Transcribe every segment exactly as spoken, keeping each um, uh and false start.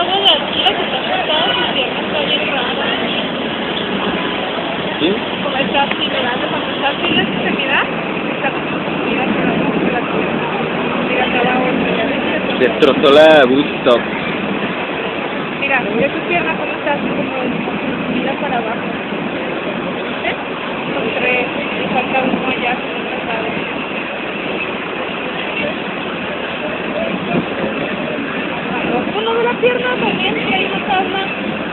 nuevo de altura que está acostado, su pierna está bien rara. ¿Sí? Como está así, mirando, cuando está así en la extremidad, está como mira hacia la de la pierna. Mira hacia abajo, ya ves. Destrozó la Woodstock. Mira, mira tu pierna como está así como mira para abajo. ¿Ves? Son tres, y falta uno allá que no se sabe. Uno de la pierna también, que hay una palma.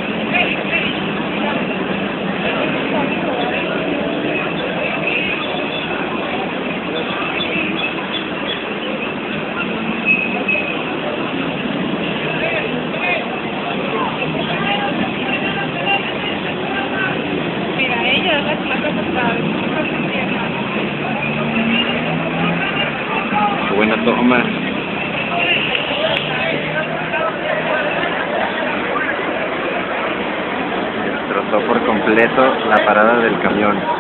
Mira, ella es la que más afectada. Qué buena toma. Destrozó por completo la parada del camión.